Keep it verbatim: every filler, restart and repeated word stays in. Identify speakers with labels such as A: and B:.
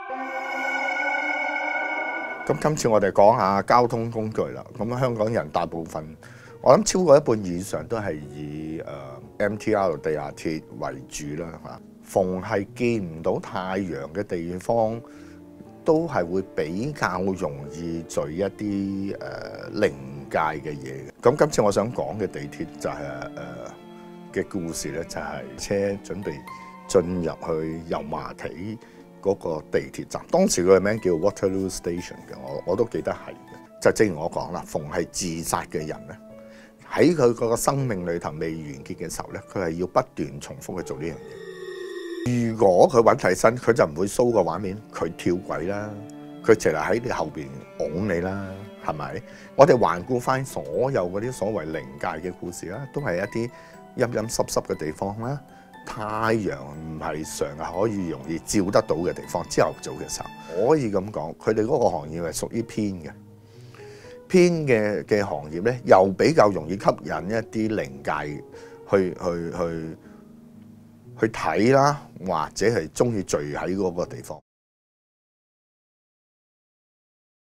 A: 咁今次我哋講下交通工具啦。咁香港人大部分，我諗超過一半以上都係以誒、呃、M T R 地下鐵為主啦嚇。逢係見唔到太陽嘅地方，都係會比較容易聚一啲誒、呃、靈界嘅嘢嘅。咁今次我想講嘅地鐵就係誒嘅故事咧，就係、是、車準備進入去油麻地嗰個地鐵站，當時佢嘅名叫 Waterloo Station 嘅，我我都記得係嘅。就正如我講啦，逢係自殺嘅人咧，喺佢嗰個生命裏頭未完結嘅時候咧，佢係要不斷重複去做呢樣嘢。如果佢揾替身，佢就唔會 show 個畫面，佢跳軌啦，佢直係喺你後邊拱你啦，係咪？我哋環顧翻所有嗰啲所謂靈界嘅故事啦，都係一啲陰陰濕濕嘅地方啦。太陽唔係常係可以容易照得到嘅地方，朝頭早嘅時候可以咁講，佢哋嗰個行業係屬於偏嘅，偏嘅嘅行業咧，又比較容易吸引一啲靈界去去去去睇啦，或者係中意聚喺嗰個地方。